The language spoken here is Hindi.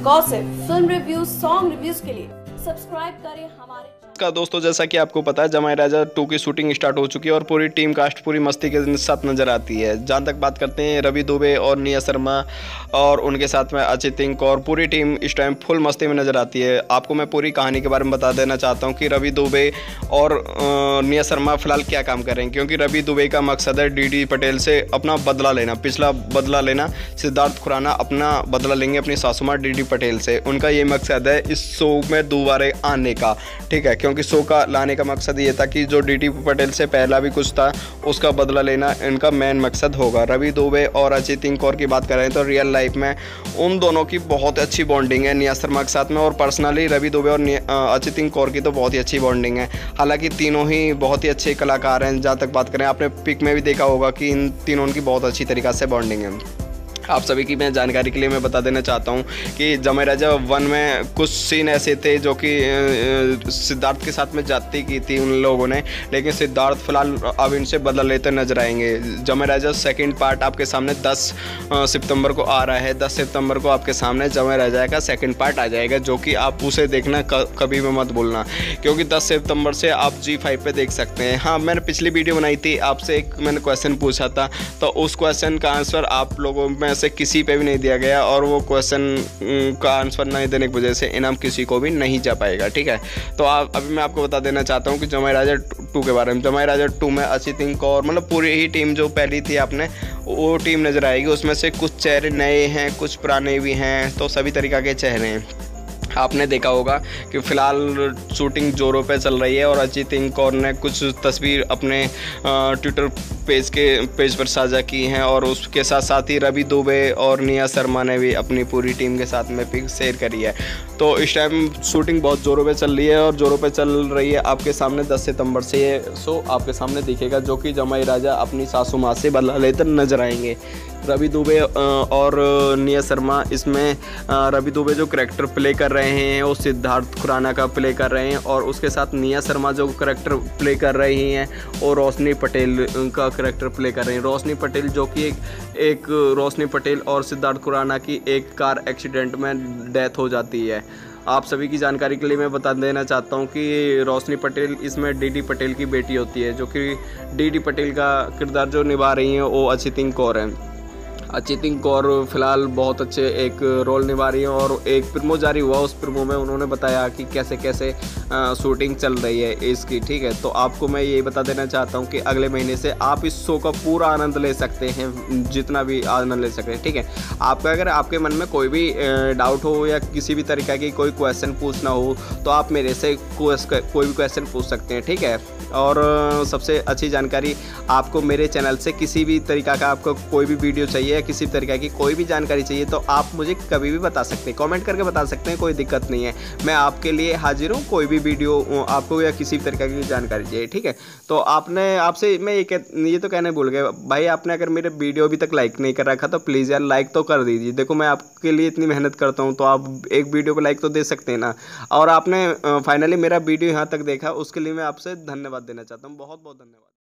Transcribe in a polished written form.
Gossip, film reviews, song reviews के लिए सब्सक्राइब करें हमारे का दोस्तों, जैसा कि आपको पता है जमाई राजा 2 की शूटिंग स्टार्ट हो चुकी है और पूरी टीम कास्ट पूरी मस्ती के साथ नजर आती है। जहाँ तक बात करते हैं रवि दुबे और निया शर्मा और उनके साथ में अचिंत कौर, पूरी टीम इस टाइम फुल मस्ती में नजर आती है। आपको मैं पूरी कहानी के बारे में बता देना चाहता हूँ कि रवि दुबे और निया शर्मा फिलहाल क्या काम कर रहे हैं, क्योंकि रवि दुबे का मकसद है डी पटेल से अपना बदला लेना, पिछला बदला लेना। सिद्धार्थ खुराना अपना बदला लेंगे अपनी सासू माँ डी पटेल से। उनका ये मकसद है इस शो में दोबारा आने का, ठीक है, क्योंकि शो का लाने का मकसद ये था कि जो डी पटेल से पहला भी कुछ था उसका बदला लेना इनका मेन मकसद होगा। रवि दुबे और अचिंत कौर की बात करें तो रियल लाइफ में उन दोनों की बहुत अच्छी बॉन्डिंग है निया शर्मा के साथ में, और पर्सनली रवि दुबे और अचिंत कौर की तो बहुत ही अच्छी बॉन्डिंग है। हालांकि तीनों ही बहुत ही अच्छे कलाकार हैं। जहाँ तक बात करें, आपने पिक में भी देखा होगा कि इन तीनों की बहुत अच्छी तरीक़ा से बॉन्डिंग है। आप सभी की मैं जानकारी के लिए मैं बता देना चाहता हूँ कि जमाई राजा 1 में कुछ सीन ऐसे थे जो कि सिद्धार्थ के साथ में जाती की थी उन लोगों ने, लेकिन सिद्धार्थ फिलहाल अब इनसे बदला लेते नजर आएंगे। जमाई राजा सेकंड पार्ट आपके सामने 10 सितंबर को आ रहा है। 10 सितंबर को आपके सामने जमाई राजा का सेकंड पार्ट आ जाएगा, जो कि आप उसे देखना कभी भी मत भूलना, क्योंकि 10 सितंबर से आप G5 पे देख सकते हैं। हाँ, मैंने पिछली वीडियो बनाई थी, आपसे एक मैंने क्वेश्चन पूछा था, तो उस क्वेश्चन का आंसर आप लोगों में से किसी पे भी नहीं दिया गया, और वो क्वेश्चन का आंसर नहीं देने की वजह से इनाम किसी को भी नहीं जा पाएगा, ठीक है। तो अभी मैं आपको बता देना चाहता हूँ कि जमाई राजा 2 के बारे में। जमाई राजा 2 में अचिंत कौर, मतलब पूरी ही टीम जो पहली थी आपने वो टीम नज़र आएगी। उसमें से कुछ चेहरे नए हैं, कुछ पुराने भी हैं, तो सभी तरीक़ा के चेहरे हैं। आपने देखा होगा कि फ़िलहाल शूटिंग जोरों पे चल रही है, और अचिंत कौर ने कुछ तस्वीर अपने ट्विटर पेज पर साझा की हैं, और उसके साथ साथ ही रवि दुबे और निया शर्मा ने भी अपनी पूरी टीम के साथ में पिक शेयर करी है। तो इस टाइम शूटिंग बहुत ज़ोरों पे चल रही है, और ज़ोरों पे चल रही है। आपके सामने 10 सितंबर से ये शो आपके सामने दिखेगा, जो कि जमाई राजा अपनी सासू माँ से बदला लेकर नजर आएंगे। रवि दुबे और निया शर्मा इसमें रवि दुबे जो करैक्टर प्ले कर रहे हैं वो सिद्धार्थ खुराना का प्ले कर रहे हैं, और उसके साथ निया शर्मा जो करैक्टर प्ले कर रही हैं वो रोशनी पटेल का करैक्टर प्ले कर रहे हैं। रोशनी पटेल जो कि एक रोशनी पटेल और सिद्धार्थ खुराना की एक कार एक्सीडेंट में डेथ हो जाती है। आप सभी की जानकारी के लिए मैं बता देना चाहता हूं कि रोशनी पटेल इसमें डी पटेल की बेटी होती है, जो कि डी पटेल का किरदार जो निभा रही हैं वो अचिंत कौर हैं। अचिंत कौर फिलहाल बहुत अच्छे एक रोल निभा रही है, और एक प्रोमो जारी हुआ, उस प्रोमो में उन्होंने बताया कि कैसे कैसे शूटिंग चल रही है इसकी, ठीक है। तो आपको मैं यही बता देना चाहता हूं कि अगले महीने से आप इस शो का पूरा आनंद ले सकते हैं, जितना भी आनंद ले सकते हैं, ठीक है। आपका अगर आपके मन में कोई भी डाउट हो या किसी भी तरीक़े की कोई क्वेश्चन पूछना हो तो आप मेरे से कोई भी क्वेश्चन पूछ सकते हैं, ठीक है। और सबसे अच्छी जानकारी, आपको मेरे चैनल से किसी भी तरीक़ा का आपको कोई भी वीडियो चाहिए या किसी तरीक़े की कोई भी जानकारी चाहिए तो आप मुझे कभी भी बता सकते हैं, कमेंट करके बता सकते हैं, कोई दिक्कत नहीं है। मैं आपके लिए हाजिर हूँ, कोई भी वीडियो आपको या किसी भी तरीक़े की जानकारी चाहिए, ठीक है। तो आपसे मैं ये तो कहने भूल गया भाई, आपने अगर मेरे वीडियो अभी तक लाइक नहीं कर रखा तो प्लीज़ यार लाइक तो कर दीजिए। देखो मैं आपके लिए इतनी मेहनत करता हूँ, तो आप एक वीडियो को लाइक तो दे सकते हैं ना। और आपने फाइनली मेरा वीडियो यहाँ तक देखा, उसके लिए मैं आपसे धन्यवाद देना चाहता हूँ। बहुत बहुत धन्यवाद।